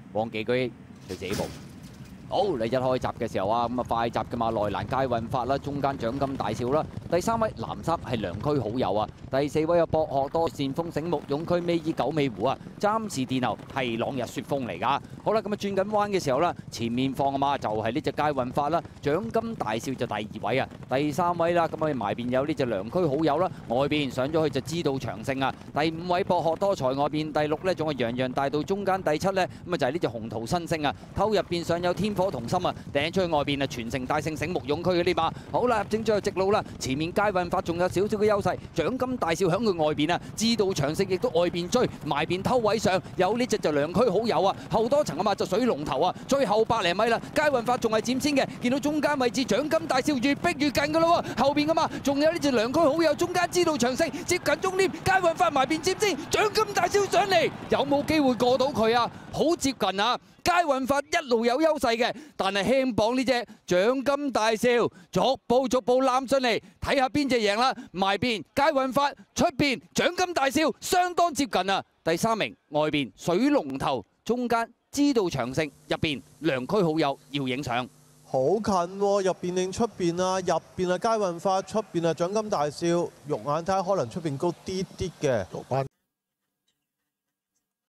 黃寄居佢自己步。好，你一開閘嘅時候啊，咁啊快閘嘅嘛，內欄佳運發啦，中間獎金大少啦。第3位藍衫係良區好友啊，第4位有博學多善豐醒目勇區尾二九尾湖啊，暫時墊後係朗日雪風嚟㗎。好啦，咁啊轉緊彎嘅時候啦，前面放啊嘛，就係呢隻佳運發啦，獎金大少就第2位啊，第3位啦，咁啊埋邊有呢隻良區好友啦，外邊上咗去就知道長勝啊，第5位博學多才外邊，第6呢仲係洋洋大道，中間第7呢咁啊就係呢隻紅桃新星啊，偷入邊上有天火同心啊，掟出去外邊啊，全城大勝醒目勇區嘅呢把。好啦，入正最後直路啦，前面佳運發仲有少少嘅優勢，獎金大少響佢外邊啊，知道長勝亦都外邊追，埋邊偷位上有呢隻就良區好友啊，後多層啊嘛就水龍頭啊，最後100零米啦，佳運發仲係佔先嘅，見到中間位置獎金大少越逼越近㗎咯喎，後邊㗎嘛仲有呢隻良區好友，中間知道長勝接近終點，佳運發埋邊佔先，獎金大少上嚟，有冇機會過到佢啊？好接近啊！佳運發一路有優勢嘅，但係輕磅呢隻獎金大少逐步攬上嚟，睇下邊隻贏啦。埋邊佳運發，出邊獎金大少相當接近啊！第3名外邊水龍頭，中間知道長勝，入邊良區好友要影相。 好近喎，入邊定出邊啊？入邊係佳運發，出邊係獎金大少。肉眼睇下可能出邊高啲嘅。 6班